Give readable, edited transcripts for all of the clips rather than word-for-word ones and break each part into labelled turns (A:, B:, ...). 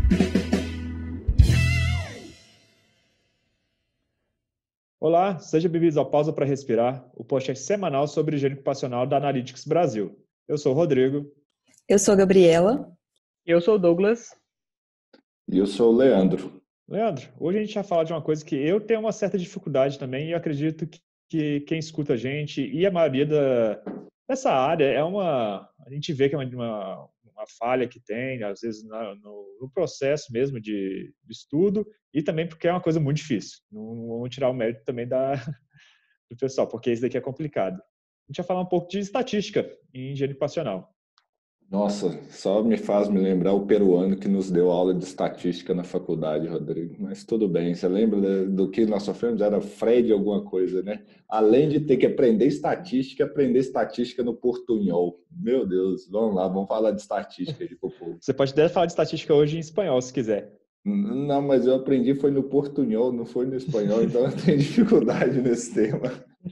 A: Olá, seja bem-vindo ao Pausa para Respirar, o podcast semanal sobre higiene ocupacional da Analytics Brasil. Eu sou o Rodrigo.
B: Eu sou a Gabriela.
C: Eu sou o Douglas.
D: E eu sou o Leandro.
A: Leandro, hoje a gente vai falar de uma coisa que eu tenho uma certa dificuldade também e eu acredito que quem escuta a gente e a maioria dessa área a gente vê que é uma falha que tem, às vezes no processo mesmo de estudo e também porque é uma coisa muito difícil. Não vamos tirar o mérito também do pessoal, porque isso daqui é complicado. A gente vai falar um pouco de estatística em higiene ocupacional.
D: Nossa, só me faz me lembrar o peruano que nos deu aula de estatística na faculdade, Rodrigo. Mas tudo bem, você lembra do que nós sofremos? Era Fred alguma coisa, né? Além de ter que aprender estatística no portunhol. Meu Deus, vamos lá, vamos falar de estatística aí pro povo.
A: Você pode até falar de estatística hoje em espanhol, se quiser.
D: Não, mas eu aprendi foi no portunhol, não foi no espanhol, então eu tenho dificuldade nesse tema.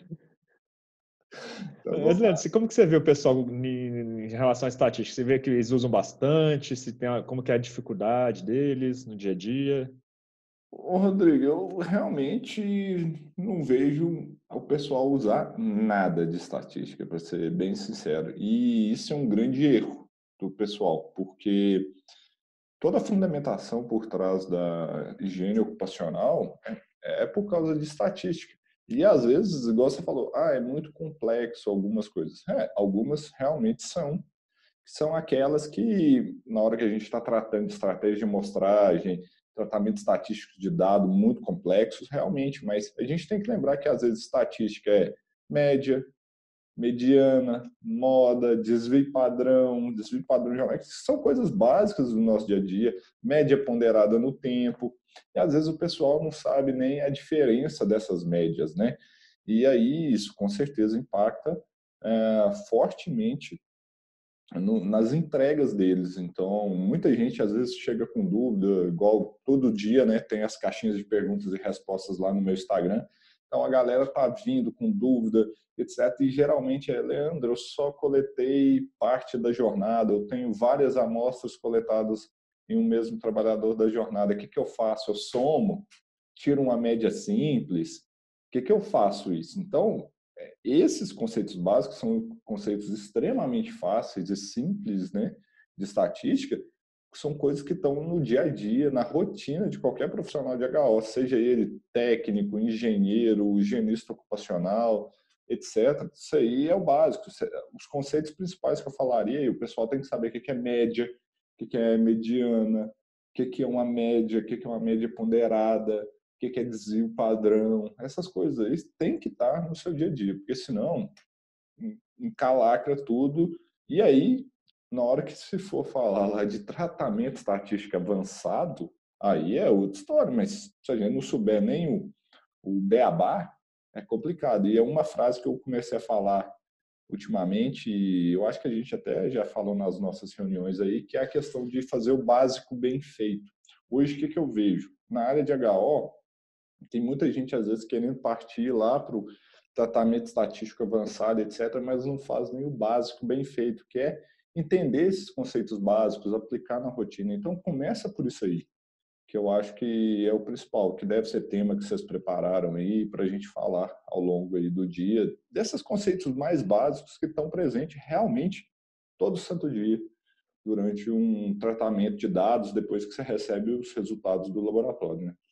A: Mas, Leandro, como que você vê o pessoal em relação à estatística? Você vê que eles usam bastante? Como que é a dificuldade deles no dia a dia?
D: Ô, Rodrigo, eu realmente não vejo o pessoal usar nada de estatística, para ser bem sincero. E isso é um grande erro do pessoal, porque toda a fundamentação por trás da higiene ocupacional é por causa de estatística. E às vezes, igual você falou, é muito complexo algumas coisas. Algumas realmente são aquelas que, na hora que a gente está tratando de estratégia de amostragem, tratamento estatístico de dados muito complexos, realmente, mas a gente tem que lembrar que às vezes estatística é média, mediana, moda, desvio padrão geométrico, são coisas básicas do nosso dia a dia, média ponderada no tempo, e às vezes o pessoal não sabe nem a diferença dessas médias, né? E aí isso com certeza impacta fortemente nas entregas deles. Então, muita gente às vezes chega com dúvida, igual todo dia, né, tem as caixinhas de perguntas e respostas lá no meu Instagram. Então, a galera tá vindo com dúvida, etc. E geralmente Leandro, eu só coletei parte da jornada, eu tenho várias amostras coletadas em um mesmo trabalhador da jornada. O que eu faço? Eu somo, tiro uma média simples. O que eu faço isso? Então, esses conceitos básicos são conceitos extremamente fáceis e simples, né, de estatística, são coisas que estão no dia a dia, na rotina de qualquer profissional de HO, seja ele técnico, engenheiro, higienista ocupacional, etc. Isso aí é o básico. Os conceitos principais que eu falaria, e o pessoal tem que saber o que é média, o que é mediana, o que é uma média, o que é uma média ponderada, o que é desvio padrão, essas coisas aí tem que estar no seu dia a dia, porque senão encalacra tudo. E aí, na hora que se for falar lá de tratamento estatístico avançado, aí é outra história, mas se a gente não souber nem o beabá, é complicado. E é uma frase que eu comecei a falar ultimamente, e eu acho que a gente até já falou nas nossas reuniões aí, que é a questão de fazer o básico bem feito. Hoje, o que eu vejo? Na área de HO, tem muita gente, às vezes, querendo partir lá para o tratamento estatístico avançado, etc., mas não faz nem o básico bem feito, que é entender esses conceitos básicos, aplicar na rotina. Então, começa por isso aí, que eu acho que é o principal, que deve ser tema que vocês prepararam aí para a gente falar ao longo aí do dia, desses conceitos mais básicos que estão presentes realmente todo santo dia, durante um tratamento de dados, depois que você recebe os resultados do laboratório, né?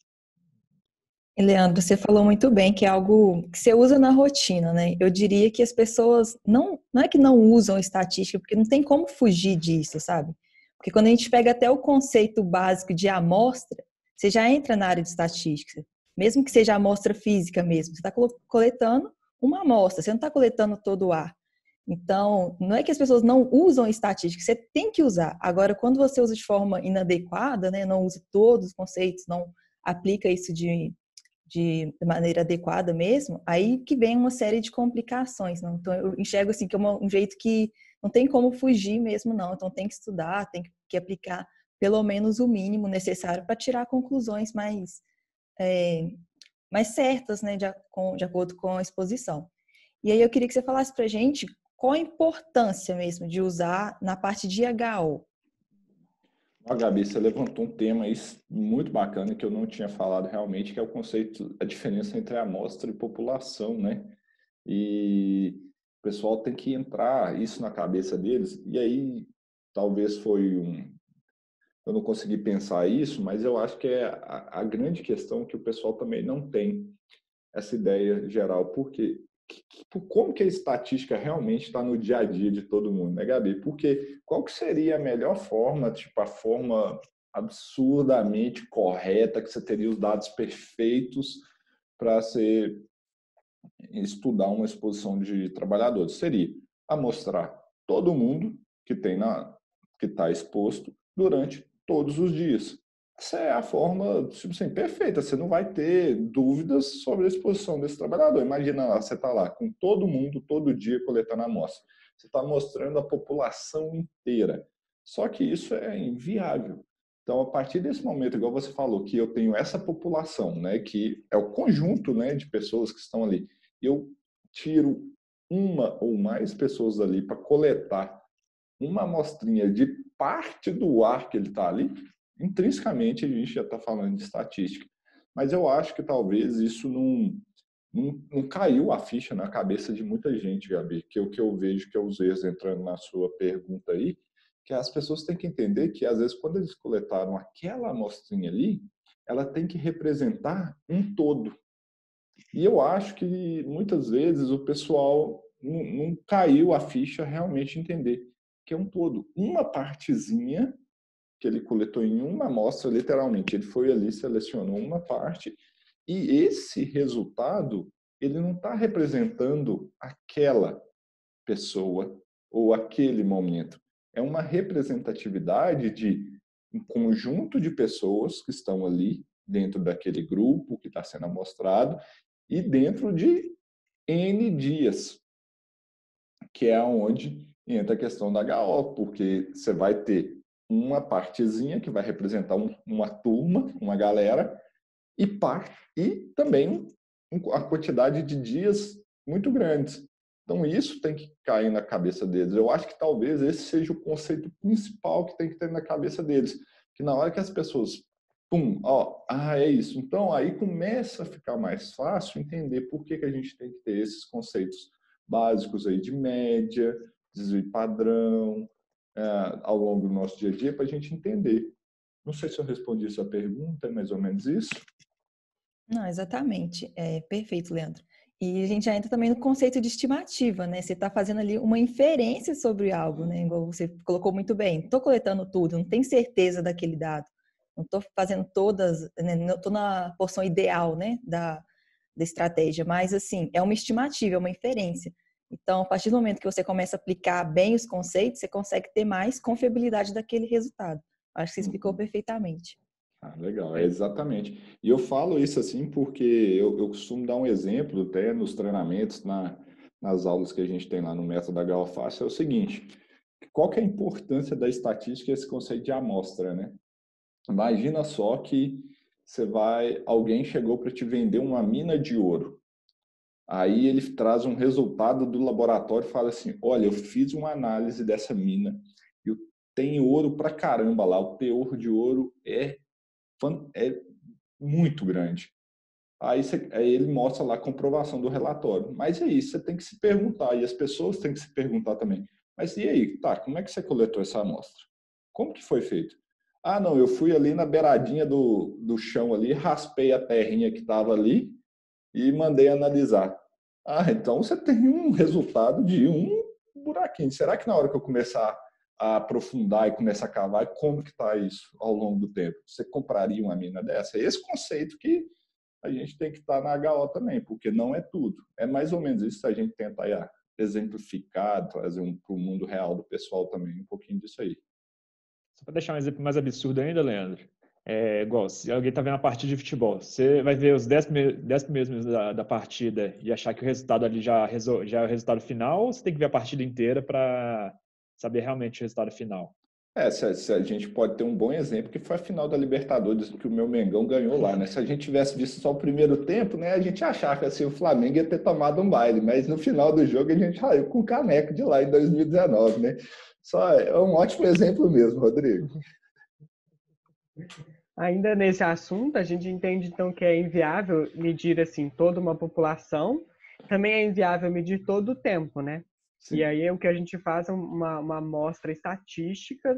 B: Leandro, você falou muito bem que é algo que você usa na rotina, né? Eu diria que as pessoas não é que não usam estatística, porque não tem como fugir disso, sabe? Porque quando a gente pega até o conceito básico de amostra, você já entra na área de estatística, mesmo que seja amostra física mesmo. Você está coletando uma amostra, você não está coletando todo o ar. Então, não é que as pessoas não usam estatística, você tem que usar. Agora, quando você usa de forma inadequada, né, não usa todos os conceitos, não aplica isso de maneira adequada mesmo, aí que vem uma série de complicações, não? Então eu enxergo assim que é um jeito que não tem como fugir mesmo, não. Então tem que estudar, tem que aplicar pelo menos o mínimo necessário para tirar conclusões mais certas, né, de acordo com a exposição. E aí eu queria que você falasse para a gente qual a importância mesmo de usar na parte de HO.
D: Gabi, você levantou um tema aí muito bacana que eu não tinha falado realmente, que é o conceito, a diferença entre amostra e população, né? E o pessoal tem que entrar isso na cabeça deles, e aí talvez foi eu não consegui pensar isso, mas eu acho que é a grande questão que o pessoal também não tem essa ideia geral, porque como que a estatística realmente está no dia a dia de todo mundo, né, Gabi? Porque qual que seria a melhor forma, tipo a forma absurdamente correta, que você teria os dados perfeitos para você estudar uma exposição de trabalhadores? Seria amostrar todo mundo que tem que está exposto durante todos os dias. Essa é a forma, tipo assim, perfeita. Você não vai ter dúvidas sobre a exposição desse trabalhador. Imagina, você está lá com todo mundo, todo dia, coletando amostra. Você está mostrando a população inteira. Só que isso é inviável. Então, a partir desse momento, igual você falou, que eu tenho essa população, né, que é o conjunto, né, de pessoas que estão ali, eu tiro uma ou mais pessoas ali para coletar uma amostrinha de parte do ar que ele está ali, intrinsecamente a gente já está falando de estatística. Mas eu acho que talvez isso não caiu a ficha na cabeça de muita gente, Gabi, que é o que eu vejo que é os erros entrando na sua pergunta aí, que as pessoas têm que entender que, às vezes, quando eles coletaram aquela amostrinha ali, ela tem que representar um todo. E eu acho que, muitas vezes, o pessoal não caiu a ficha realmente entender que é um todo. Uma partezinha que ele coletou em uma amostra, literalmente, ele foi ali, selecionou uma parte, e esse resultado, ele não está representando aquela pessoa ou aquele momento. É uma representatividade de um conjunto de pessoas que estão ali dentro daquele grupo que está sendo amostrado e dentro de N dias, que é onde entra a questão da HO, porque você vai ter uma partezinha que vai representar uma turma, uma galera, e também a quantidade de dias muito grandes. Então, isso tem que cair na cabeça deles. Eu acho que talvez esse seja o conceito principal que tem que ter na cabeça deles. Que na hora que as pessoas, é isso. Então, aí começa a ficar mais fácil entender por que a gente tem que ter esses conceitos básicos aí de média, desvio padrão, ao longo do nosso dia a dia, para a gente entender. Não sei se eu respondi essa pergunta, é mais ou menos isso.
B: Não, exatamente. É perfeito, Leandro. E a gente já entra também no conceito de estimativa, né? Você está fazendo ali uma inferência sobre algo, né? Igual você colocou muito bem. Estou coletando tudo, não tenho certeza daquele dado. Não estou fazendo todas, né? Não estou na porção ideal, né? Da estratégia. Mas, assim, é uma estimativa, é uma inferência. Então, a partir do momento que você começa a aplicar bem os conceitos, você consegue ter mais confiabilidade daquele resultado. Acho que você explicou perfeitamente.
D: Legal, exatamente. E eu falo isso assim porque eu costumo dar um exemplo até nos treinamentos, nas aulas que a gente tem lá no método da Galfácio, é o seguinte, qual que é a importância da estatística, esse conceito de amostra, né? Imagina só que alguém chegou para te vender uma mina de ouro. Aí ele traz um resultado do laboratório e fala assim, olha, eu fiz uma análise dessa mina e tem ouro pra caramba lá, o teor de ouro é muito grande. Aí ele mostra lá a comprovação do relatório. Mas é isso, você tem que se perguntar, e as pessoas têm que se perguntar também. Mas e aí, tá, como é que você coletou essa amostra? Como que foi feito? Ah, não, eu fui ali na beiradinha do chão ali, raspei a terrinha que estava ali e mandei analisar. Ah, então você tem um resultado de um buraquinho. Será que na hora que eu começar a aprofundar e começar a cavar, como que está isso ao longo do tempo? Você compraria uma mina dessa? É esse conceito que a gente tem que estar na HO também, porque não é tudo. É mais ou menos isso que a gente tenta exemplificar, trazer para o mundo real do pessoal também, um pouquinho disso aí.
A: Só para deixar um exemplo mais absurdo ainda, Leandro, igual, se alguém está vendo a partida de futebol, você vai ver os 10 primeiros minutos da partida e achar que o resultado ali já é o resultado final, ou você tem que ver a partida inteira para saber realmente o resultado final?
D: Se a gente pode ter um bom exemplo, que foi a final da Libertadores, que o meu Mengão ganhou lá, né? Se a gente tivesse visto só o primeiro tempo, né, a gente achava que assim, o Flamengo ia ter tomado um baile, mas no final do jogo a gente saiu com o caneco de lá em 2019, né? Só é um ótimo exemplo mesmo, Rodrigo.
C: Ainda nesse assunto, a gente entende então que é inviável medir assim toda uma população, também é inviável medir todo o tempo, né? E
D: Sim.
C: aí o que a gente faz é uma amostra estatística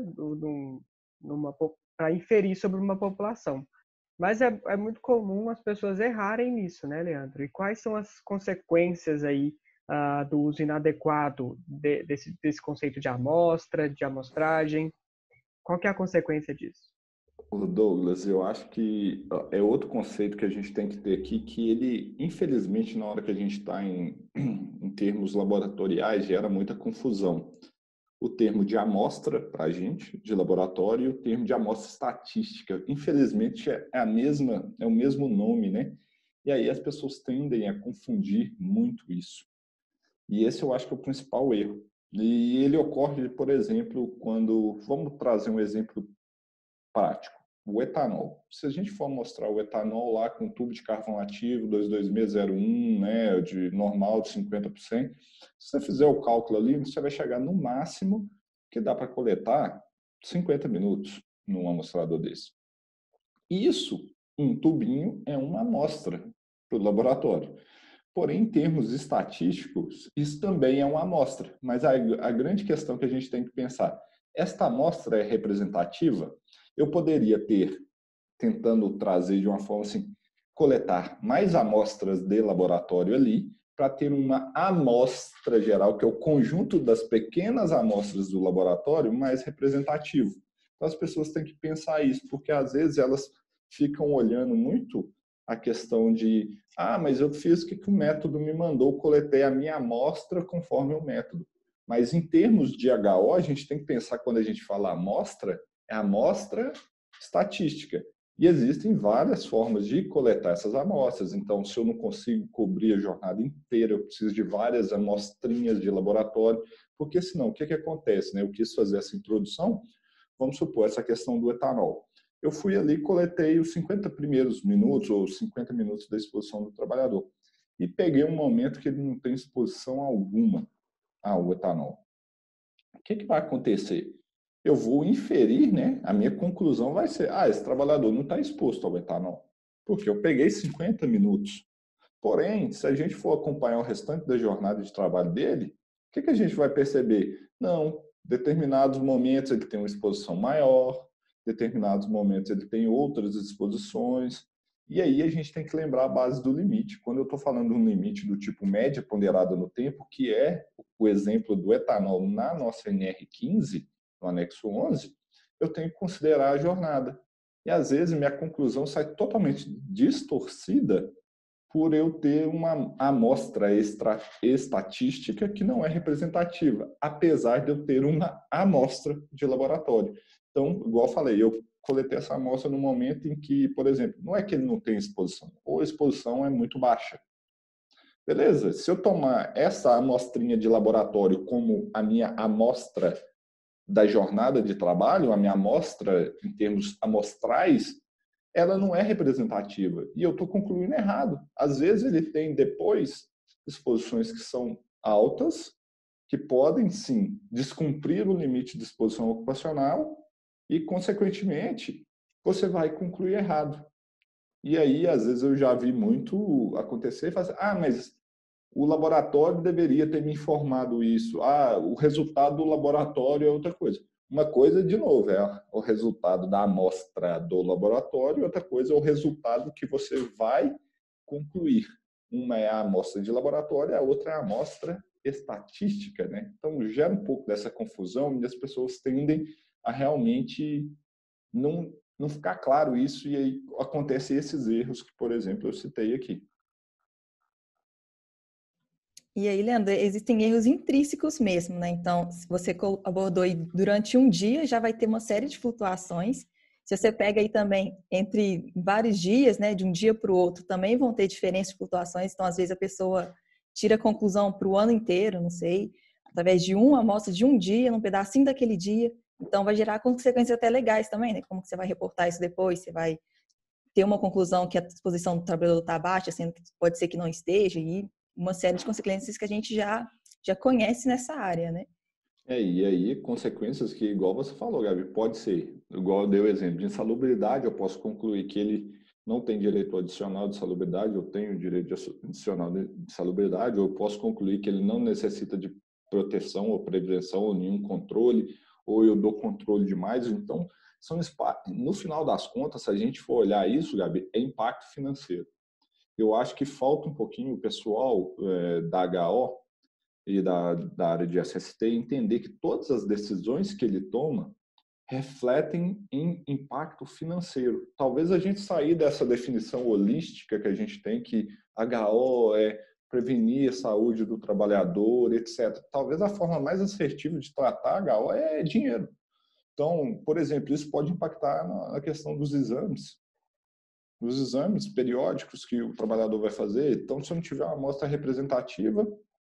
C: para inferir sobre uma população. Mas é muito comum as pessoas errarem nisso, né, Leandro? E quais são as consequências aí do uso inadequado desse conceito de amostra, de amostragem? Qual que é a consequência disso?
D: O Douglas, eu acho que é outro conceito que a gente tem que ter aqui, que ele, infelizmente, na hora que a gente está em termos laboratoriais, gera muita confusão. O termo de amostra, para a gente, de laboratório, e o termo de amostra estatística. Infelizmente, é o mesmo nome, né? E aí as pessoas tendem a confundir muito isso. E esse eu acho que é o principal erro. E ele ocorre, por exemplo, quando... Vamos trazer um exemplo prático. O etanol. Se a gente for mostrar o etanol lá com tubo de carvão ativo 22601, né, de normal de 50%, se você fizer o cálculo ali, você vai chegar no máximo que dá para coletar 50 minutos num amostrador desse. Isso, um tubinho, é uma amostra para o laboratório. Porém, em termos estatísticos, isso também é uma amostra. Mas a grande questão que a gente tem que pensar, esta amostra é representativa? Eu poderia ter, tentando trazer de uma forma assim, coletar mais amostras de laboratório ali, para ter uma amostra geral, que é o conjunto das pequenas amostras do laboratório mais representativo. Então, as pessoas têm que pensar isso, porque às vezes elas ficam olhando muito a questão de mas eu fiz o que o método me mandou, coletei a minha amostra conforme o método. Mas em termos de HO, a gente tem que pensar, quando a gente fala amostra, é amostra estatística. E existem várias formas de coletar essas amostras. Então, se eu não consigo cobrir a jornada inteira, eu preciso de várias amostrinhas de laboratório, porque senão, o que acontece? Né? Eu quis fazer essa introdução, vamos supor, essa questão do etanol. Eu fui ali e coletei os 50 primeiros minutos ou 50 minutos da exposição do trabalhador. E peguei um momento que ele não tem exposição alguma ao etanol. O que vai acontecer? Eu vou inferir, né? A minha conclusão vai ser, esse trabalhador não está exposto ao etanol, porque eu peguei 50 minutos. Porém, se a gente for acompanhar o restante da jornada de trabalho dele, o que a gente vai perceber? Não, determinados momentos ele tem uma exposição maior, determinados momentos ele tem outras exposições, e aí a gente tem que lembrar a base do limite. Quando eu estou falando de um limite do tipo média ponderada no tempo, que é o exemplo do etanol na nossa NR15, no anexo 11, eu tenho que considerar a jornada. E às vezes minha conclusão sai totalmente distorcida por eu ter uma amostra estatística que não é representativa, apesar de eu ter uma amostra de laboratório. Então, igual eu falei, eu coletei essa amostra no momento em que, por exemplo, não é que ele não tem exposição, ou a exposição é muito baixa. Beleza, se eu tomar essa amostrinha de laboratório como a minha amostra da jornada de trabalho, a minha amostra em termos amostrais, ela não é representativa. E eu estou concluindo errado. Às vezes ele tem depois exposições que são altas, que podem sim descumprir o limite de exposição ocupacional e, consequentemente, você vai concluir errado. E aí, às vezes, eu já vi muito acontecer e falar assim, mas o laboratório deveria ter me informado isso. O resultado do laboratório é outra coisa. Uma coisa, de novo, é o resultado da amostra do laboratório, outra coisa é o resultado que você vai concluir. Uma é a amostra de laboratório, a outra é a amostra estatística, né? Então, gera um pouco dessa confusão e as pessoas tendem a realmente não ficar claro isso, e aí acontecem esses erros que, por exemplo, eu citei aqui.
B: E aí, Leandro, existem erros intrínsecos mesmo, né? Então, se você abordou aí durante um dia, já vai ter uma série de flutuações. Se você pega aí também entre vários dias, né, de um dia para o outro, também vão ter diferentes de flutuações. Então, às vezes, a pessoa tira a conclusão para o ano inteiro, não sei, através de uma amostra de um dia, num pedacinho daquele dia. Então, vai gerar consequências até legais também, né? Como que você vai reportar isso depois? Você vai ter uma conclusão que a exposição do trabalhador está baixa, sendo que pode ser que não esteja, e uma série de consequências que a gente já conhece nessa área, né?
D: E aí, consequências que, igual você falou, Gabi, pode ser, igual eu dei o exemplo de insalubridade, eu posso concluir que ele não tem direito adicional de salubridade, eu tenho direito adicional de salubridade, ou eu posso concluir que ele não necessita de proteção ou prevenção ou nenhum controle, ou eu dou controle demais. Então, no final das contas, se a gente for olhar isso, Gabi, é impacto financeiro. Eu acho que falta um pouquinho o pessoal da HO e da área de SST entender que todas as decisões que ele toma refletem em impacto financeiro. Talvez a gente sair dessa definição holística que a gente tem, que HO é prevenir a saúde do trabalhador, etc. Talvez a forma mais assertiva de tratar HO é dinheiro. Então, por exemplo, isso pode impactar na questão dos exames. Os exames periódicos que o trabalhador vai fazer. Então, se eu não tiver uma amostra representativa,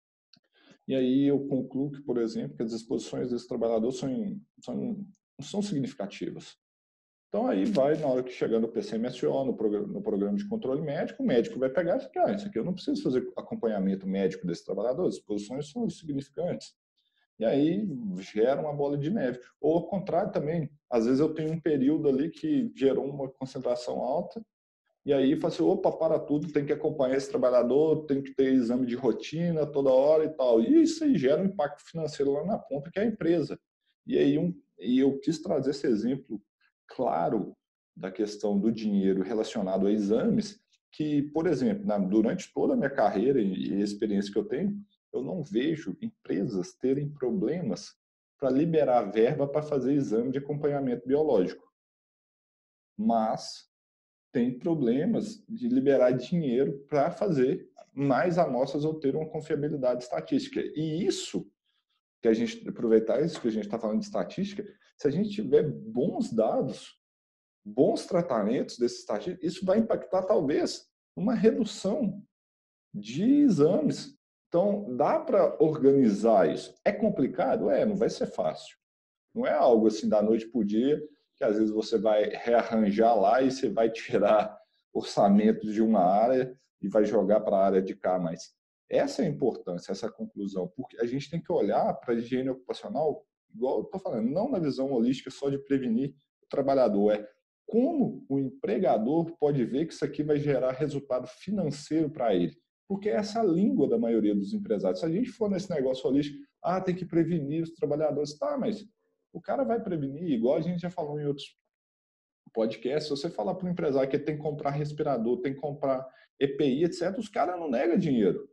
D: e aí eu concluo que, por exemplo, que as exposições desse trabalhador não são significativas. Então, aí vai, na hora que chegar no PCMSO, no programa de controle médico, o médico vai pegar e falar, isso aqui eu não preciso fazer acompanhamento médico desse trabalhador, as exposições são insignificantes. E aí gera uma bola de neve. Ou ao contrário também, às vezes eu tenho um período ali que gerou uma concentração alta, e aí fala assim, opa, para tudo, tem que acompanhar esse trabalhador, tem que ter exame de rotina toda hora e tal. E isso aí gera um impacto financeiro lá na ponta, que é a empresa. E aí eu quis trazer esse exemplo claro da questão do dinheiro relacionado a exames, que, por exemplo, durante toda a minha carreira e a experiência que eu tenho, eu não vejo empresas terem problemas para liberar verba para fazer exame de acompanhamento biológico. Mas tem problemas de liberar dinheiro para fazer mais amostras ou ter uma confiabilidade estatística. E isso, que a gente aproveitar isso que a gente está falando de estatística, se a gente tiver bons dados, bons tratamentos desses estatísticos, isso vai impactar talvez uma redução de exames. Então, dá para organizar isso. É complicado? Não vai ser fácil. Não é algo assim da noite para o dia, que às vezes você vai rearranjar lá e você vai tirar orçamento de uma área e vai jogar para a área de cá. Mas essa é a importância, essa é a conclusão, porque a gente tem que olhar para a higiene ocupacional, igual eu estou falando, não na visão holística só de prevenir o trabalhador, é como o empregador pode ver que isso aqui vai gerar resultado financeiro para ele. Porque essa é a língua da maioria dos empresários. Se a gente for nesse negócio holístico, tem que prevenir os trabalhadores. Tá, mas o cara vai prevenir, igual a gente já falou em outros podcasts, se você falar para o empresário que ele tem que comprar respirador, tem que comprar EPI, etc., os caras não negam dinheiro.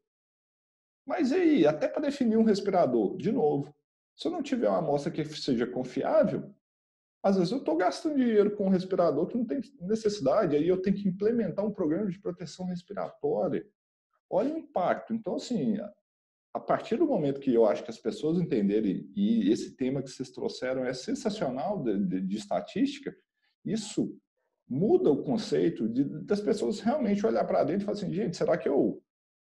D: Mas e aí, até para definir um respirador, de novo, se eu não tiver uma amostra que seja confiável, às vezes eu estou gastando dinheiro com um respirador que não tem necessidade, aí eu tenho que implementar um programa de proteção respiratória. Olha o impacto. Então, assim, a partir do momento que eu acho que as pessoas entenderem, e esse tema que vocês trouxeram é sensacional de estatística, isso muda o conceito das pessoas realmente olhar para dentro e falar assim, gente, será que eu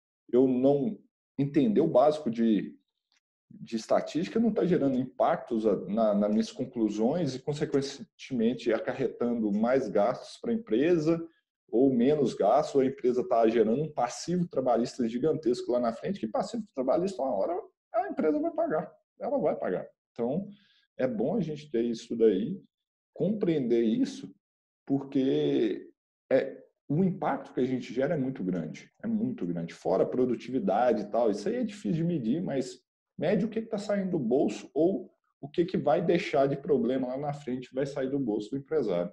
D: não entender o básico de estatística não está gerando impactos nas minhas conclusões e, consequentemente, acarretando mais gastos para a empresa ou menos gastos, ou a empresa está gerando um passivo trabalhista gigantesco lá na frente, que passivo trabalhista, uma hora, a empresa vai pagar. Ela vai pagar. Então, é bom a gente ter isso daí, compreender isso, porque o impacto que a gente gera é muito grande. É muito grande. Fora a produtividade e tal, isso aí é difícil de medir, mas mede o que está saindo do bolso ou o que vai deixar de problema lá na frente vai sair do bolso do empresário.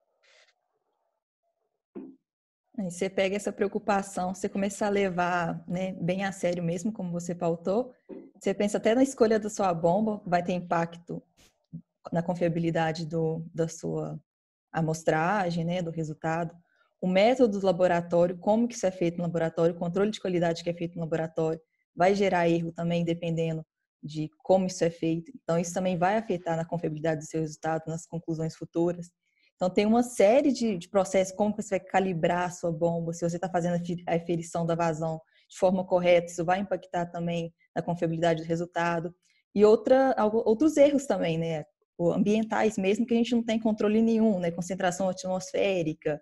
B: Aí você pega essa preocupação, você começa a levar, né, bem a sério mesmo, como você pautou. Você pensa até na escolha da sua bomba, vai ter impacto na confiabilidade da sua amostragem, né, do resultado. O método do laboratório, como que isso é feito no laboratório, o controle de qualidade que é feito no laboratório, vai gerar erro também, dependendo de como isso é feito. Então, isso também vai afetar na confiabilidade do seu resultado, nas conclusões futuras. Então, tem uma série de processos, como você vai calibrar a sua bomba, se você está fazendo a aferição da vazão de forma correta, isso vai impactar também na confiabilidade do resultado. E outros erros também, né? Ambientais mesmo, que a gente não tem controle nenhum, né? Concentração atmosférica,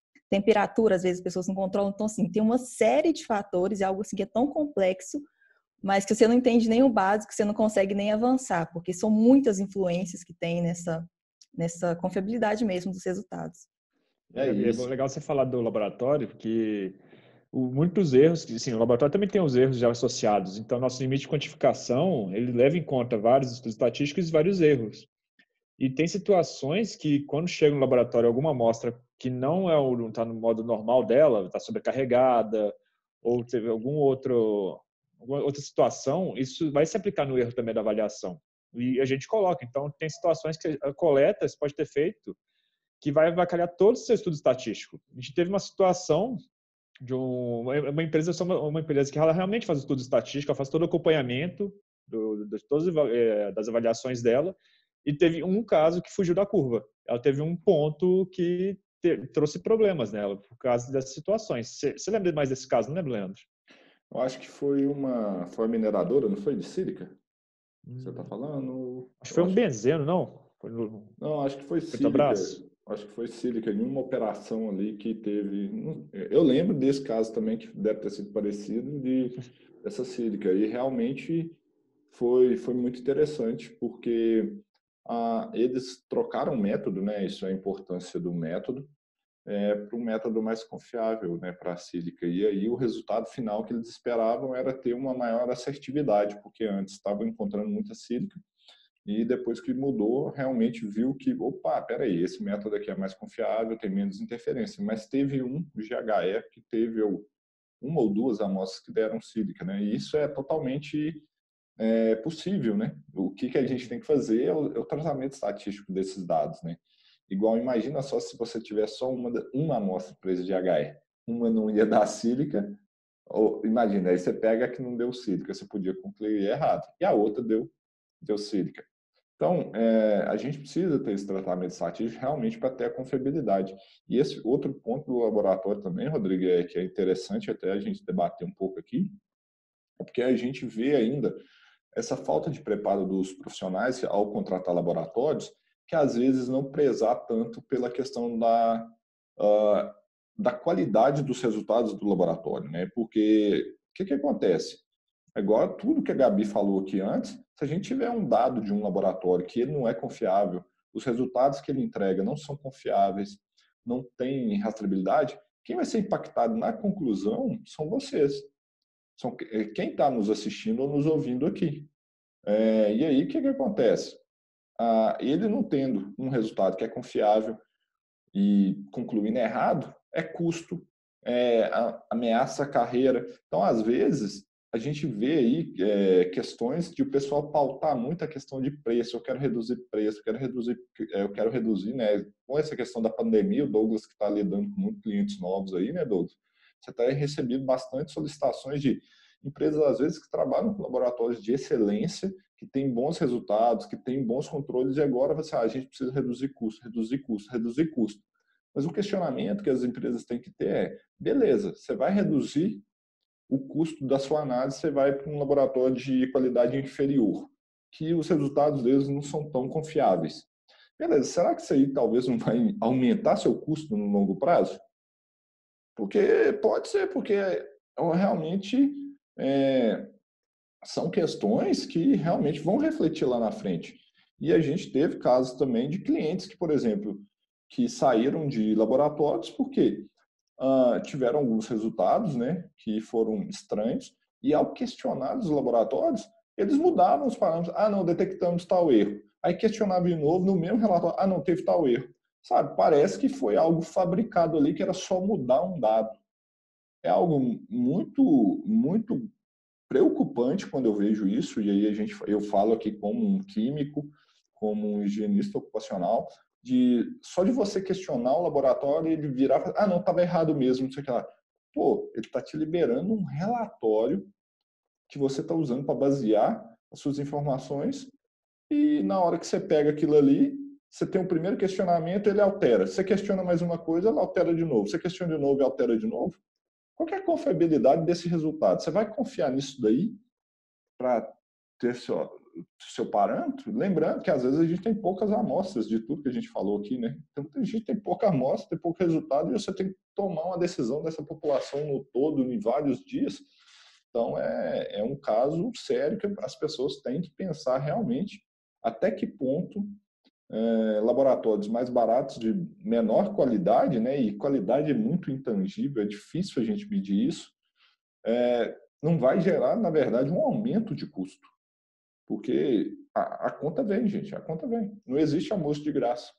B: temperatura, às vezes as pessoas não controlam. Então, assim, tem uma série de fatores, é algo assim que é tão complexo, mas que você não entende nem o básico, você não consegue nem avançar, porque são muitas influências que tem nessa confiabilidade mesmo dos resultados.
D: É
A: É
D: isso.
A: legal você falar do laboratório, porque muitos erros, sim, o laboratório também tem os erros já associados, então nosso limite de quantificação, ele leva em conta vários estudos estatísticos e vários erros. E tem situações que, quando chega no laboratório alguma amostra que não está no modo normal dela, está sobrecarregada, ou teve alguma outra situação, isso vai se aplicar no erro também da avaliação. E a gente coloca. Então, tem situações que a coleta você pode ter feito que vai avacalhar todo o seu estudo estatístico. A gente teve uma situação de uma empresa, uma empresa que ela realmente faz estudo estatístico, ela faz todo o acompanhamento de todas das avaliações dela, e teve um caso que fugiu da curva. Ela teve um ponto que trouxe problemas nela por causa dessas situações. Você lembra mais desse caso, não lembra, Leandro?
D: Eu acho que foi uma mineradora, não foi de sílica? Você está falando?
A: Acho que
D: Eu
A: foi um
D: acho
A: benzeno, não? Foi
D: Não, acho que foi sílica.
A: Petrobras?
D: Acho que foi sílica em uma operação ali que teve. Eu lembro desse caso também, que deve ter sido parecido, dessa sílica. E realmente foi muito interessante, porque eles trocaram o método, né? Isso é a importância do método, para um método mais confiável, né, para a sílica. E aí o resultado final que eles esperavam era ter uma maior assertividade, porque antes estavam encontrando muita sílica. E depois que mudou, realmente viu que, opa, peraí, esse método aqui é mais confiável, tem menos interferência. Mas teve um GHE que teve uma ou duas amostras que deram sílica, né? E isso é totalmente possível, né? O que a gente tem que fazer é o tratamento estatístico desses dados, né? Igual, imagina só se você tiver só uma amostra presa de GHE. Uma não ia dar sílica, ou imagina, aí você pega a que não deu sílica, você podia concluir errado. E a outra deu sílica. Então, a gente precisa ter esse tratamento estatístico realmente para ter a confiabilidade. E esse outro ponto do laboratório também, Rodrigo, que é interessante até a gente debater um pouco aqui, é porque a gente vê ainda essa falta de preparo dos profissionais ao contratar laboratórios, que às vezes não prezar tanto pela questão da qualidade dos resultados do laboratório, né? Porque o que acontece? Agora, tudo que a Gabi falou aqui antes, se a gente tiver um dado de um laboratório que ele não é confiável, os resultados que ele entrega não são confiáveis, não tem rastreabilidade, quem vai ser impactado na conclusão são vocês. São quem está nos assistindo ou nos ouvindo aqui. E aí, o que acontece? Ele não tendo um resultado que é confiável e concluindo errado, é custo, ameaça a carreira. Então, às vezes, a gente vê aí questões de o pessoal pautar muito a questão de preço. Eu quero reduzir preço, eu quero reduzir, né? Com essa questão da pandemia, o Douglas que está lidando com muitos clientes novos aí, né, Douglas? Você está recebendo bastante solicitações de empresas, às vezes, que trabalham com laboratórios de excelência, que têm bons resultados, que têm bons controles, e agora você, a gente precisa reduzir custo, reduzir custo, reduzir custo. Mas o questionamento que as empresas têm que ter beleza, você vai reduzir o custo da sua análise, você vai para um laboratório de qualidade inferior, que os resultados deles não são tão confiáveis. Beleza, será que isso aí talvez não vai aumentar seu custo no longo prazo? Porque pode ser, porque realmente são questões que realmente vão refletir lá na frente. E a gente teve casos também de clientes que, por exemplo, que saíram de laboratórios porque tiveram alguns resultados, né, que foram estranhos, e ao questionar os laboratórios, eles mudavam os parâmetros. Não, detectamos tal erro. Aí questionava de novo no mesmo relatório. Não, teve tal erro. Sabe, parece que foi algo fabricado ali, que era só mudar um dado. É algo muito, muito preocupante quando eu vejo isso, e aí eu falo aqui como um químico, como um higienista ocupacional, só de você questionar o laboratório e ele virar e falar, não, estava errado mesmo, não sei o que lá. Pô, ele está te liberando um relatório que você está usando para basear as suas informações, e na hora que você pega aquilo ali, você tem um primeiro questionamento, ele altera. Você questiona mais uma coisa, ela altera de novo. Você questiona de novo e altera de novo. Qual que é a confiabilidade desse resultado? Você vai confiar nisso daí para ter seu parâmetro? Lembrando que às vezes a gente tem poucas amostras de tudo que a gente falou aqui, né? Então a gente tem pouca amostra, tem pouco resultado, e você tem que tomar uma decisão dessa população no todo, em vários dias, Então, é um caso sério que as pessoas têm que pensar realmente até que ponto laboratórios mais baratos, de menor qualidade, né? E qualidade é muito intangível, é difícil a gente medir isso, não vai gerar, na verdade, um aumento de custo. Porque a conta vem, gente, a conta vem. Não existe almoço de graça.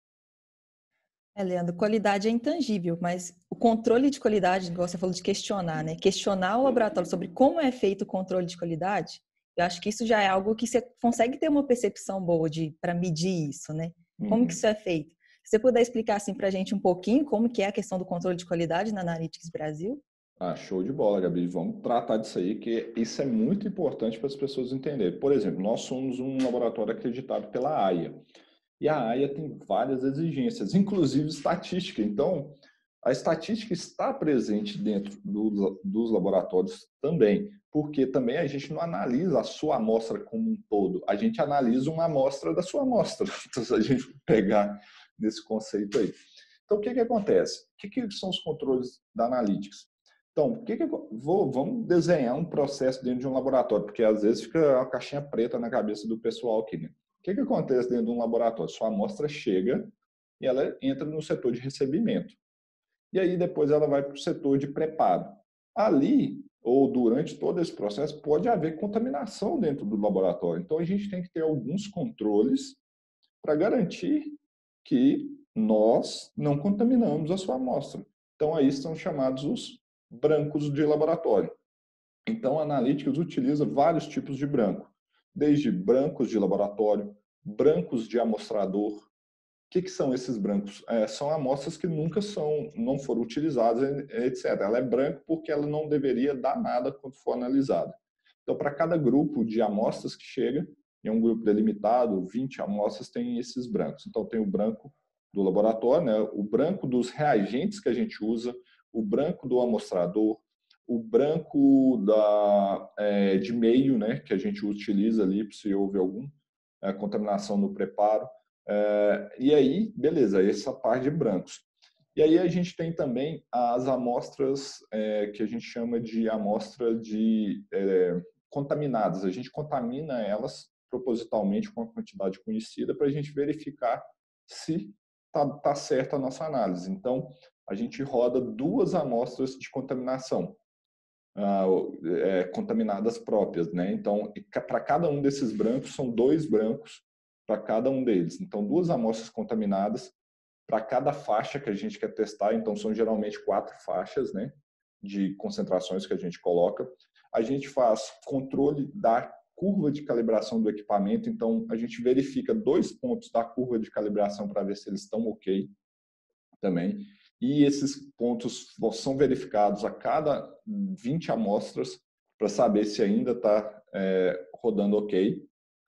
B: Leandro, qualidade é intangível, mas o controle de qualidade, igual você falou de questionar, né? Questionar o laboratório sobre como é feito o controle de qualidade, eu acho que isso já é algo que você consegue ter uma percepção boa para medir isso, né? Como que isso é feito? Se você puder explicar assim para a gente um pouquinho como que é a questão do controle de qualidade na Analytics Brasil?
D: Show de bola, Gabi. Vamos tratar disso aí, que isso é muito importante para as pessoas entenderem. Por exemplo, nós somos um laboratório acreditado pela AIA. E a AIA tem várias exigências, inclusive estatística. Então, a estatística está presente dentro dos laboratórios também, porque também a gente não analisa a sua amostra como um todo, a gente analisa uma amostra da sua amostra. Então, se a gente pegar nesse conceito aí. Então, o que acontece? O que são os controles da Analytics? Então, vamos desenhar um processo dentro de um laboratório, porque às vezes fica uma caixinha preta na cabeça do pessoal aqui, né? O que acontece dentro de um laboratório? Sua amostra chega e ela entra no setor de recebimento. E aí depois ela vai para o setor de preparo. Ali, ou durante todo esse processo, pode haver contaminação dentro do laboratório. Então, a gente tem que ter alguns controles para garantir que nós não contaminamos a sua amostra. Então, aí são chamados os brancos de laboratório. Então, a Analytics utiliza vários tipos de branco, desde brancos de laboratório, brancos de amostrador. O que são esses brancos? São amostras que não foram utilizadas, etc. Ela é branca porque ela não deveria dar nada quando for analisada. Então, para cada grupo de amostras que chega, em um grupo delimitado, 20 amostras, tem esses brancos. Então, tem o branco do laboratório, né? O branco dos reagentes que a gente usa, o branco do amostrador, o branco de meio, né, que a gente utiliza ali se houve alguma contaminação no preparo. E aí, beleza, essa parte de brancos. E aí a gente tem também as amostras que a gente chama de amostra contaminadas. A gente contamina elas propositalmente com a quantidade conhecida para a gente verificar se tá certa a nossa análise. Então, a gente roda 2 amostras de contaminação. Contaminadas próprias, né? Então, para cada um desses brancos, são 2 brancos para cada um deles. Então, 2 amostras contaminadas para cada faixa que a gente quer testar. Então, são geralmente 4 faixas, né, de concentrações que a gente coloca. A gente faz controle da curva de calibração do equipamento. Então, a gente verifica 2 pontos da curva de calibração para ver se eles estão ok também. E esses pontos são verificados a cada 20 amostras para saber se ainda está rodando ok.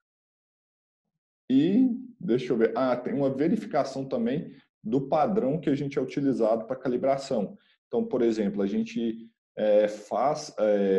D: E, deixa eu ver, tem uma verificação também do padrão que a gente é utilizado para calibração. Então, por exemplo, a gente faz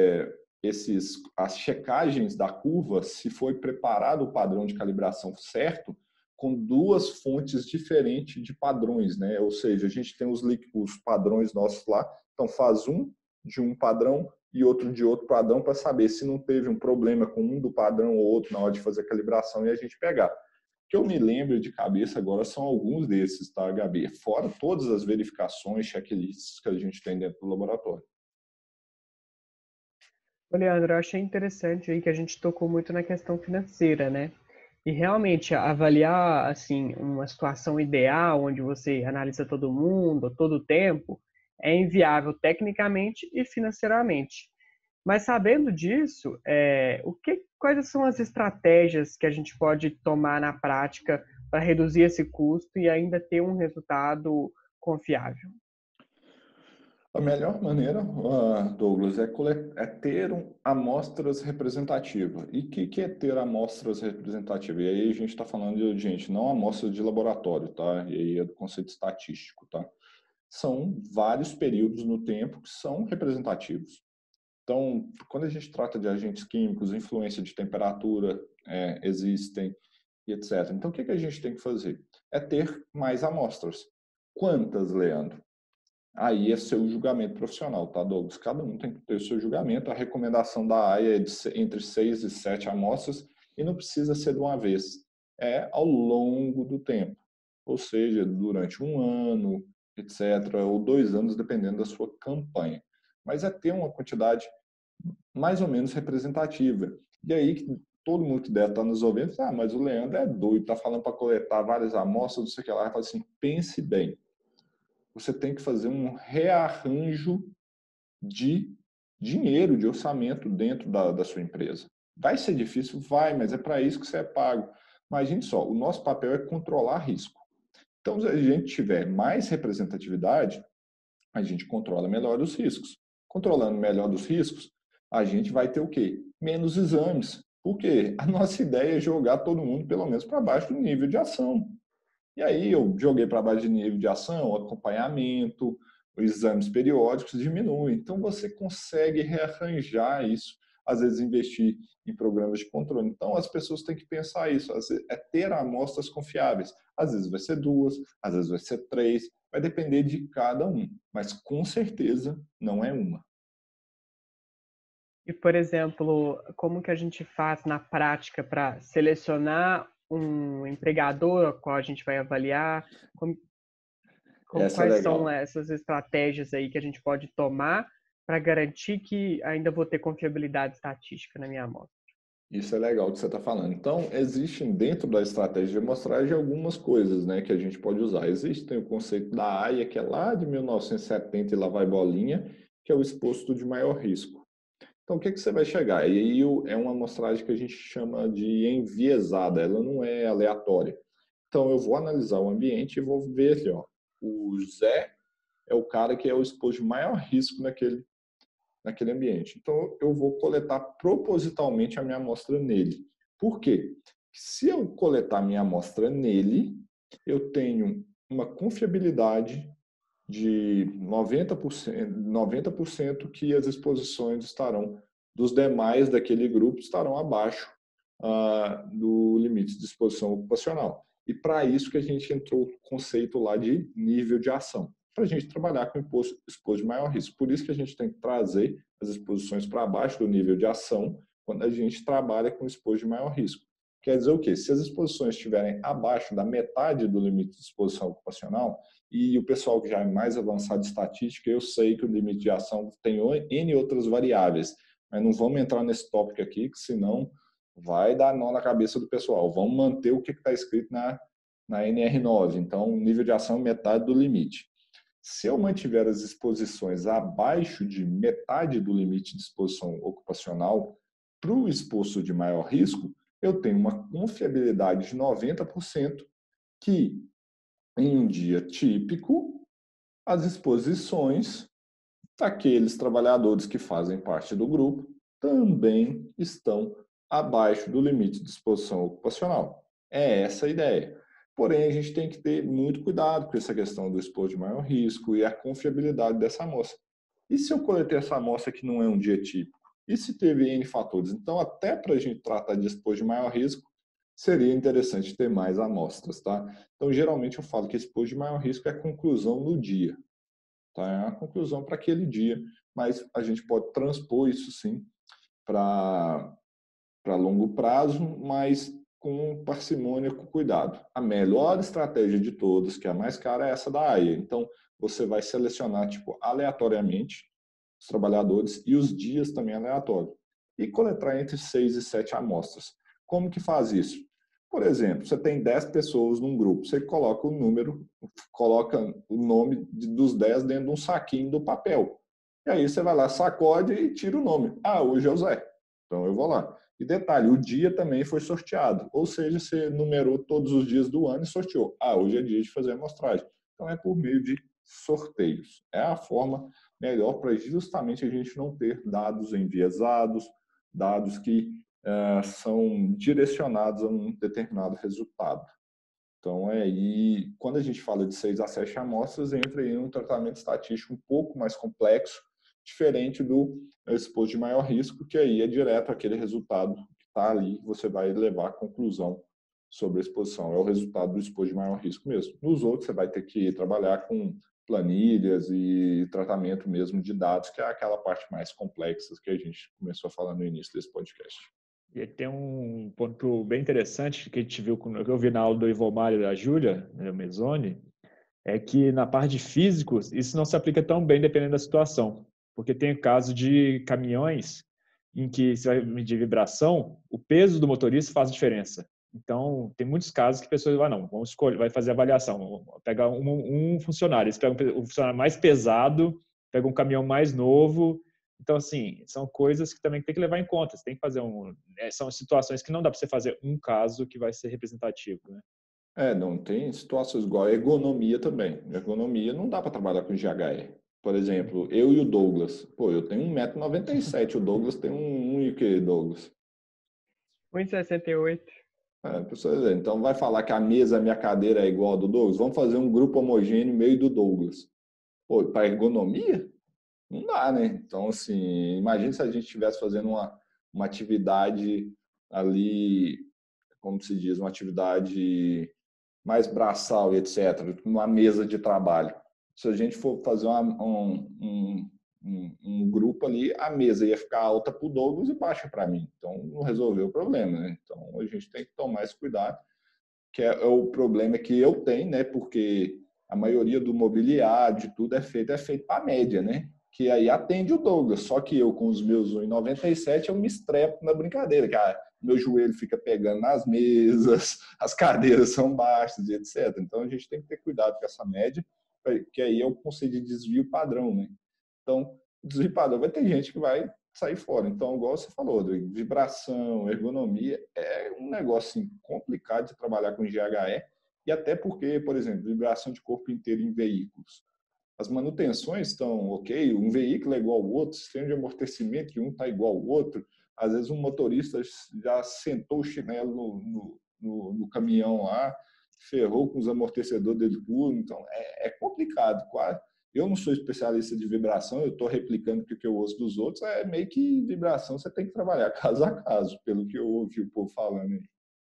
D: as checagens da curva, se foi preparado o padrão de calibração certo, com 2 fontes diferentes de padrões, né? Ou seja, a gente tem os padrões nossos lá, então faz um de um padrão e outro de outro padrão para saber se não teve um problema com um do padrão ou outro na hora de fazer a calibração e a gente pegar. O que eu me lembro de cabeça agora são alguns desses, tá, Gabi? Fora todas as verificações, checklists que a gente tem dentro do laboratório.
C: Leandro, eu achei interessante aí que a gente tocou muito na questão financeira, né? E realmente avaliar assim uma situação ideal onde você analisa todo mundo, todo o tempo, é inviável tecnicamente e financeiramente. Mas sabendo disso, quais são as estratégias que a gente pode tomar na prática para reduzir esse custo e ainda ter um resultado confiável?
D: A melhor maneira, Douglas, é ter amostras representativas. E o que é ter amostras representativas? E aí a gente está falando de, gente, não amostras de laboratório, tá? E aí é do conceito estatístico, tá? São vários períodos no tempo que são representativos. Então, quando a gente trata de agentes químicos, influência de temperatura existem, e etc. Então, o que a gente tem que fazer? É ter mais amostras. Quantas, Leandro? aí é seu julgamento profissional, tá, Douglas? Cada um tem que ter o seu julgamento. A recomendação da AIA é entre 6 e 7 amostras e não precisa ser de uma vez. É ao longo do tempo. Ou seja, durante um ano, etc., ou 2 anos, dependendo da sua campanha. Mas é ter uma quantidade mais ou menos representativa. E aí, todo mundo que deve estar nos ouvindo, mas o Leandro é doido, está falando para coletar várias amostras, não sei o que lá. Eu falo assim, pense bem. Você tem que fazer um rearranjo de dinheiro, de orçamento dentro da sua empresa. Vai ser difícil? Vai, mas é para isso que você é pago. Imagine só, o nosso papel é controlar risco. Então, se a gente tiver mais representatividade, a gente controla melhor os riscos. Controlando melhor os riscos, a gente vai ter o quê? Menos exames. Por quê? A nossa ideia é jogar todo mundo, pelo menos, para baixo do nível de ação. E aí eu joguei para baixo de nível de ação, acompanhamento, os exames periódicos diminuem. Então você consegue rearranjar isso, às vezes investir em programas de controle. Então as pessoas têm que pensar isso, é ter amostras confiáveis. Às vezes vai ser 2, às vezes vai ser 3, vai depender de cada um, mas com certeza não é uma.
C: E, por exemplo, como que a gente faz na prática para selecionar um empregador a qual a gente vai avaliar?
D: Essa é
C: Quais são
D: legal.
C: essas estratégias aí que a gente pode tomar para garantir que ainda vou ter confiabilidade estatística na minha amostra?
D: Isso é legal que você está falando. Então, existem dentro da estratégia de amostragem algumas coisas, né, que a gente pode usar. Existe o conceito da AIA, que é lá de 1970 e lá vai bolinha, que é o exposto de maior risco. Então, o que você vai chegar? E aí é uma amostragem que a gente chama de enviesada, ela não é aleatória. Então, eu vou analisar o ambiente e vou ver aqui, ó, o Zé é o cara que é o exposto de maior risco naquele ambiente. Então, eu vou coletar propositalmente a minha amostra nele. Por quê? Se eu coletar a minha amostra nele, eu tenho uma confiabilidade de 90% que as exposições estarão dos demais daquele grupo estarão abaixo do limite de exposição ocupacional. E para isso que a gente entrou o conceito lá de nível de ação, para a gente trabalhar com exposto de maior risco. Por isso que a gente tem que trazer as exposições para baixo do nível de ação quando a gente trabalha com exposto de maior risco. Quer dizer o quê? Se as exposições estiverem abaixo da metade do limite de exposição ocupacional, e o pessoal que já é mais avançado em estatística, eu sei que o limite de ação tem N outras variáveis, mas não vamos entrar nesse tópico aqui, que senão vai dar nó na cabeça do pessoal. Vamos manter o que está escrito na NR9. Então, nível de ação metade do limite. Se eu mantiver as exposições abaixo de metade do limite de exposição ocupacional para o exposto de maior risco, eu tenho uma confiabilidade de 90% que, em um dia típico, as exposições daqueles trabalhadores que fazem parte do grupo também estão abaixo do limite de exposição ocupacional. É essa a ideia. Porém, a gente tem que ter muito cuidado com essa questão do exposto de maior risco e a confiabilidade dessa amostra. E se eu coletei essa amostra que não é um dia típico? E se teve N fatores? Então, até para a gente tratar de exposto de maior risco, seria interessante ter mais amostras, tá? Então, geralmente eu falo que exposto de maior risco é a conclusão no dia, tá? É a conclusão para aquele dia, mas a gente pode transpor isso sim para longo prazo, mas com parcimônia, com cuidado. A melhor estratégia de todas, que é a mais cara, é essa da AIA. Então, você vai selecionar tipo aleatoriamente os trabalhadores e os dias também aleatório. E coletar entre 6 e 7 amostras. Como que faz isso? Por exemplo, você tem 10 pessoas num grupo, você coloca o número, coloca o nome dos 10 dentro de um saquinho do papel. E aí você vai lá, sacode e tira o nome. Ah, hoje é o Zé. Então eu vou lá. E detalhe, o dia também foi sorteado. Ou seja, você numerou todos os dias do ano e sorteou. Ah, hoje é dia de fazer a amostragem. Então é por meio de sorteios. É a forma melhor para justamente a gente não ter dados enviesados, dados que são direcionados a um determinado resultado. Então, e quando a gente fala de 6 a 7 amostras, entra em um tratamento estatístico um pouco mais complexo, diferente do exposto de maior risco, que aí é direto aquele resultado que está ali, você vai levar à conclusão sobre a exposição, é o resultado do exposto de maior risco mesmo. Nos outros, você vai ter que trabalhar com planilhas e tratamento mesmo de dados, que é aquela parte mais complexa que a gente começou a falar no início desse podcast.
A: E tem um ponto bem interessante que a gente viu, que eu vi na aula do Ivomar e da Júlia, né, Mezzoni, é que na parte de físicos, isso não se aplica tão bem dependendo da situação. Porque tem o caso de caminhões em que você vai medir vibração, o peso do motorista faz diferença. Então, tem muitos casos que pessoas não, vamos escolher, vai fazer avaliação, pega um funcionário, eles pegam o funcionário mais pesado, pegam um caminhão mais novo. Então, assim, são coisas que também tem que levar em conta. Você tem que fazer são situações que não dá para você fazer um caso que vai ser representativo, né?
D: Não tem situações igual a ergonomia também. Ergonomia não dá para trabalhar com GHE. Por exemplo, eu e o Douglas. Pô, eu tenho 1,97 m, o Douglas tem um e o que, Douglas?
C: 1,68 m.
D: Então vai falar que a mesa, a minha cadeira é igual a do Douglas? Vamos fazer um grupo homogêneo meio do Douglas. Pô, para ergonomia? Não dá, né? Então, assim, imagina se a gente estivesse fazendo uma atividade ali, como se diz, uma atividade mais braçal e etc., numa mesa de trabalho. Se a gente for fazer um grupo ali, a mesa ia ficar alta para o Douglas e baixa para mim. Então, não resolveu o problema, né? Então, a gente tem que tomar esse cuidado, que é o problema que eu tenho, né? Porque a maioria do mobiliário, de tudo é feito para a média, né? Que aí atende o Douglas. Só que eu, com os meus 1,97 m, eu me estrepo na brincadeira, que meu joelho fica pegando nas mesas, as cadeiras são baixas e etc. Então, a gente tem que ter cuidado com essa média, que aí é o conceito de desvio padrão, né? Então, o desvio padrão vai ter gente que vai sair fora. Então, igual você falou, vibração, ergonomia, é um negócio assim, complicado de trabalhar com GHE, e até porque, por exemplo, vibração de corpo inteiro em veículos. As manutenções estão ok, um veículo é igual ao outro, o sistema de amortecimento de um está igual ao outro. Às vezes um motorista já sentou o chinelo no caminhão lá, ferrou com os amortecedores dele puro, então é complicado. Eu não sou especialista de vibração, eu estou replicando o que eu ouço dos outros, é meio que vibração você tem que trabalhar caso a caso, pelo que eu ouvi o povo falando aí.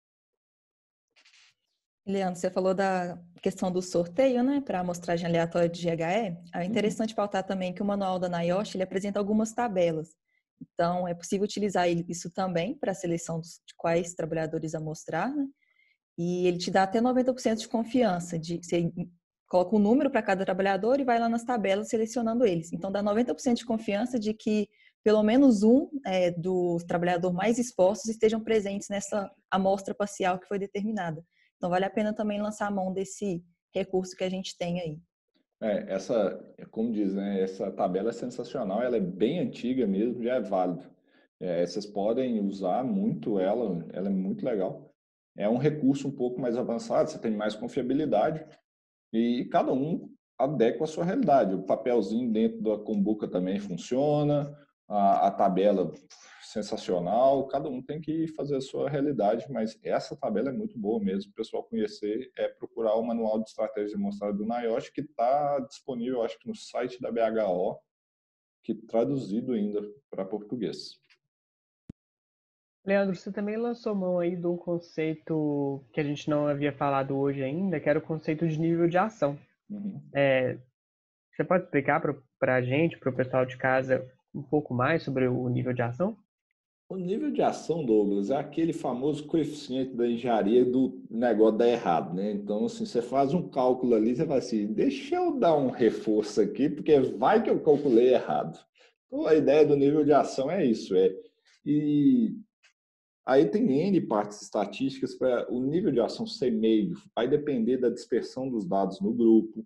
B: Leandro, você falou da questão do sorteio, né, para amostragem aleatória de GHE. É interessante pautar também que o manual da NIOSH, ele apresenta algumas tabelas. Então, é possível utilizar isso também para a seleção de quais trabalhadores amostrar, né? E ele te dá até 90% de confiança. Você coloca um número para cada trabalhador e vai lá nas tabelas selecionando eles. Então, dá 90% de confiança de que pelo menos um dos trabalhadores mais expostos estejam presentes nessa amostra parcial que foi determinada. Então, vale a pena também lançar a mão desse recurso que a gente tem aí.
D: Como diz, né, essa tabela é sensacional, ela é bem antiga mesmo, já é válida. Vocês podem usar muito ela é muito legal. É um recurso um pouco mais avançado, você tem mais confiabilidade e cada um adequa a sua realidade. O papelzinho dentro da Kombuka também funciona, a tabela sensacional, cada um tem que fazer a sua realidade, mas essa tabela é muito boa mesmo, o pessoal conhecer, procurar o manual de estratégia de amostragem do NIOSH, que está disponível, acho que no site da BHO, que traduzido ainda para português.
C: Leandro, você também lançou mão aí de um conceito que a gente não havia falado hoje ainda, que era o conceito de nível de ação.
D: Uhum.
C: Você pode explicar para a gente, para o pessoal de casa, um pouco mais sobre o nível de ação?
D: O nível de ação, Douglas, é aquele famoso coeficiente da engenharia do negócio dar errado, né? Então, assim, você faz um cálculo ali, você fala assim, deixa eu dar um reforço aqui, porque vai que eu calculei errado. Então, a ideia do nível de ação é isso, E aí tem N partes estatísticas para o nível de ação ser meio. Vai depender da dispersão dos dados no grupo,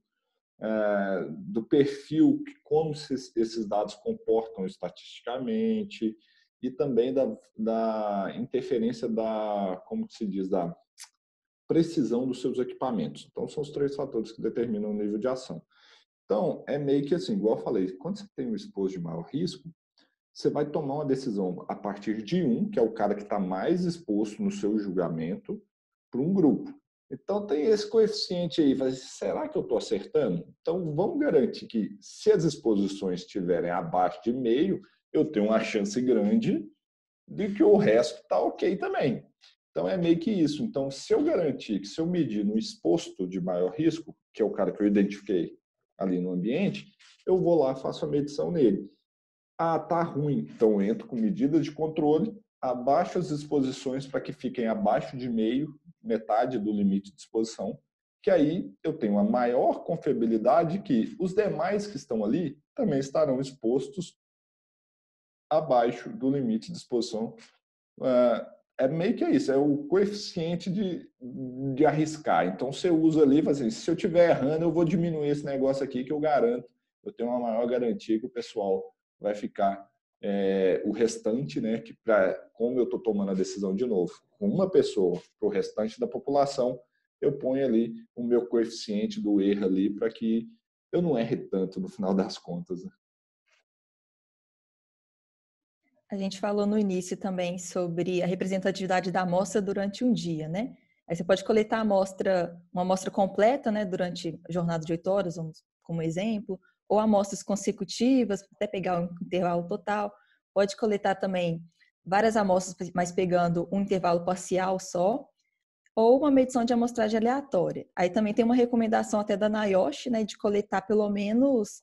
D: do perfil, como esses dados comportam estatisticamente, e também da interferência como se diz, da precisão dos seus equipamentos. Então, são os 3 fatores que determinam o nível de ação. Então, é meio que assim, igual eu falei, quando você tem um exposto de maior risco, você vai tomar uma decisão a partir de que é o cara que está mais exposto no seu julgamento, para um grupo. Então, tem esse coeficiente aí. Será que eu estou acertando? Então, vamos garantir que, se as exposições estiverem abaixo de meio, eu tenho uma chance grande de que o resto está ok também. Então, é meio que isso. Então, se eu garantir que se eu medir no exposto de maior risco, que é o cara que eu identifiquei ali no ambiente, eu vou lá, faço a medição nele. Ah, tá ruim. Então, eu entro com medidas de controle, abaixo as exposições para que fiquem abaixo de metade do limite de exposição, que aí eu tenho uma maior confiabilidade que os demais que estão ali também estarão expostos abaixo do limite de exposição. É meio que isso, é o coeficiente de arriscar. Então, você usa ali, assim, se eu estiver errando, eu vou diminuir esse negócio aqui que eu garanto, eu tenho uma maior garantia que o pessoal vai ficar o restante, né? Que como eu estou tomando a decisão de novo, com uma pessoa para o restante da população, eu ponho ali o meu coeficiente do erro ali para que eu não erre tanto no final das contas. Né?
B: A gente falou no início também sobre a representatividade da amostra durante um dia, né? Aí você pode coletar uma amostra completa, né, durante a jornada de 8 horas, vamos, como exemplo, ou amostras consecutivas, até pegar um intervalo total. Pode coletar também várias amostras, mas pegando um intervalo parcial só, ou uma medição de amostragem aleatória. Aí também tem uma recomendação até da NIOSH, né, de coletar pelo menos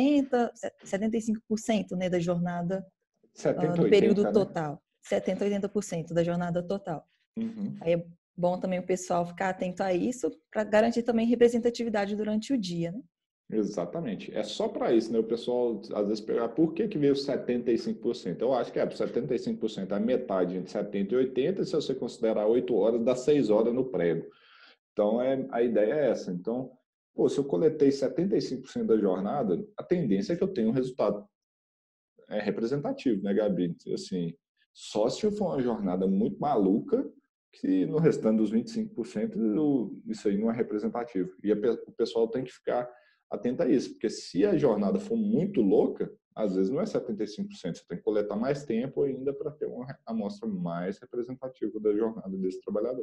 B: 75%, né, da jornada
D: 70,
B: do
D: 80,
B: período
D: né?
B: total. 70, 80% da jornada total.
D: Uhum.
B: Aí é bom também o pessoal ficar atento a isso, para garantir também representatividade durante o dia, né?
D: Exatamente. É só para isso, né? O pessoal às vezes pergunta por que veio 75%? Eu acho que 75% é a metade entre 70 e 80, se você considerar 8 horas, dá 6 horas no prego. Então, a ideia é essa. Então, se eu coletei 75% da jornada, a tendência é que eu tenha um resultado representativo, né, Gabi? Assim, só se for uma jornada muito maluca, que no restante dos 25% isso aí não é representativo. E o pessoal tem que ficar atento a isso, porque se a jornada for muito louca, às vezes não é 75%, você tem que coletar mais tempo ainda para ter uma amostra mais representativa da jornada desse trabalhador.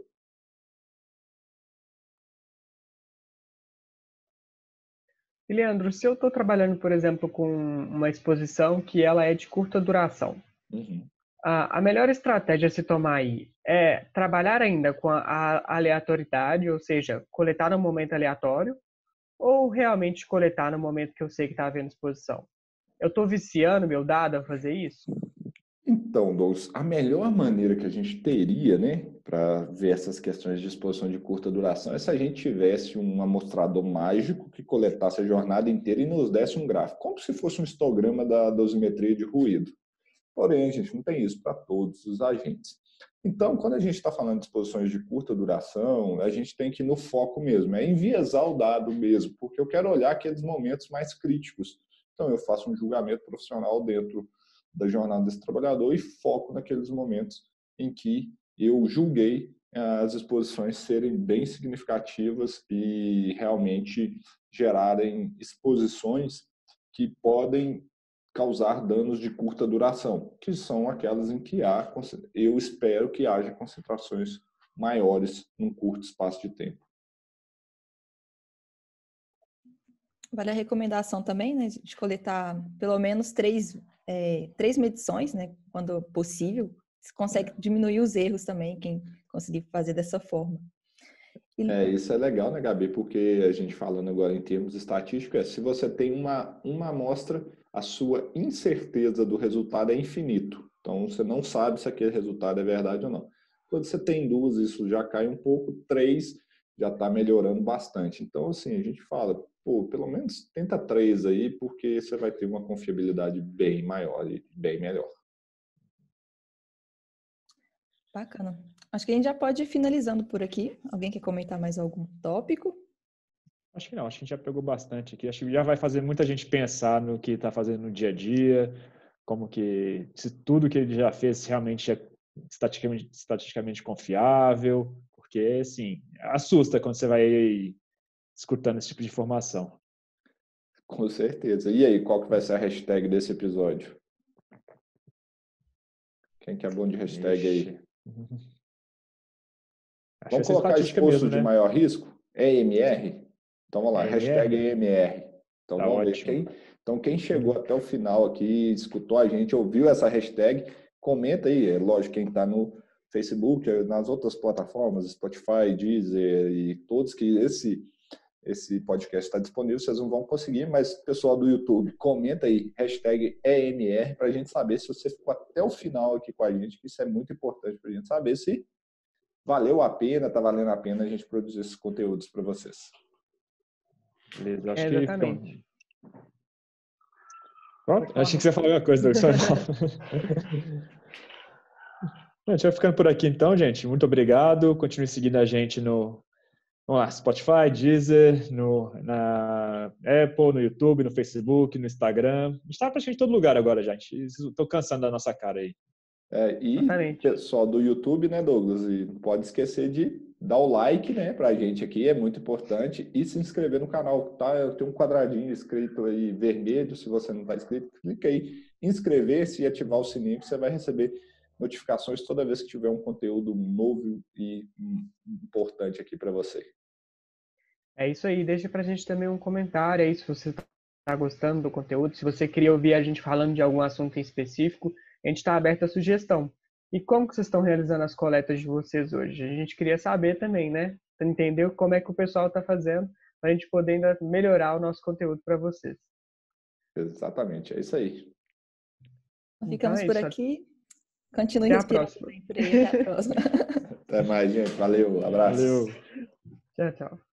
C: E, Leandro, se eu estou trabalhando, por exemplo, com uma exposição que ela é de curta duração,
D: Uhum.
C: a melhor estratégia a se tomar aí é trabalhar ainda com a aleatoriedade, ou seja, coletar no momento aleatório, ou realmente coletar no momento que eu sei que está havendo exposição? Eu estou viciando meu dado a fazer isso?
D: Então, Douglas, a melhor maneira que a gente teria, né, para ver essas questões de exposição de curta duração é se a gente tivesse um amostrador mágico que coletasse a jornada inteira e nos desse um gráfico, como se fosse um histograma da dosimetria de ruído. Porém, a gente não tem isso para todos os agentes. Então, quando a gente está falando de exposições de curta duração, a gente tem que ir no foco mesmo, é enviesar o dado mesmo, porque eu quero olhar aqueles momentos mais críticos. Então, eu faço um julgamento profissional dentro da jornada desse trabalhador e foco naqueles momentos em que eu julguei as exposições serem bem significativas e realmente gerarem exposições que podem causar danos de curta duração, que são aquelas em que eu espero que haja concentrações maiores num curto espaço de tempo.
B: Vale a recomendação também, né, de coletar pelo menos três medições, né, quando possível. Você consegue diminuir os erros também, quem conseguir fazer dessa forma.
D: Isso é legal, né, Gabi? Porque a gente falando agora em termos estatísticos, se você tem uma amostra, a sua incerteza do resultado é infinito. Então, você não sabe se aquele resultado é verdade ou não. Quando você tem duas, isso já cai um pouco. 3, já está melhorando bastante. Então, assim, a gente fala, pelo menos tenta 3 aí, porque você vai ter uma confiabilidade bem maior e bem melhor.
B: Bacana. Acho que a gente já pode ir finalizando por aqui. Alguém quer comentar mais algum tópico?
A: Acho que não, acho que a gente já pegou bastante aqui. Acho que já vai fazer muita gente pensar no que está fazendo no dia a dia, como que se tudo que ele já fez realmente é estatisticamente confiável, porque, assim, assusta quando você vai escutando esse tipo de informação.
D: Com certeza. E aí, qual que vai ser a hashtag desse episódio? Quem que é bom de hashtag aí? Vamos colocar exposto de maior risco? EMR? Então vamos lá, hashtag EMR. Então
A: tá
D: vamos
A: ótimo.
D: ver quem chegou até o final aqui, escutou a gente, ouviu essa hashtag, comenta aí. É lógico, quem está no Facebook, nas outras plataformas, Spotify, Deezer e todos que esse podcast está disponível, vocês não vão conseguir, mas pessoal do YouTube, comenta aí, #EMR, para a gente saber se você ficou até o final aqui com a gente, que isso é muito importante para a gente saber se valeu a pena, está valendo a pena a gente produzir esses conteúdos para vocês.
A: Beleza, acho
C: Exatamente.
A: Pronto, achei que você ia falar alguma coisa, Douglas. A gente vai ficando por aqui então, gente. Muito obrigado. Continue seguindo a gente no Spotify, Deezer, na Apple, no YouTube, no Facebook, no Instagram. A gente está praticamente em todo lugar agora, gente. Estou cansando da nossa cara aí.
D: E pessoal do YouTube, né, Douglas? E não pode esquecer de dar o like, né, pra gente aqui, é muito importante, e se inscrever no canal, tá? Eu tenho um quadradinho escrito aí vermelho, se você não está inscrito, clica aí, inscrever-se e ativar o sininho, que você vai receber notificações toda vez que tiver um conteúdo novo e importante aqui para você.
C: É isso aí, deixa pra gente também um comentário aí se você tá gostando do conteúdo, se você queria ouvir a gente falando de algum assunto em específico, a gente está aberto à sugestão. E como que vocês estão realizando as coletas de vocês hoje? A gente queria saber também, né? Entender como é que o pessoal está fazendo para a gente poder ainda melhorar o nosso conteúdo para vocês.
D: Exatamente, é isso aí.
B: Ficamos por aqui. Continue
C: Até
B: respirando sempre. Até a próxima.
D: Até mais, gente. Valeu, abraço.
A: Valeu.
C: Tchau, tchau.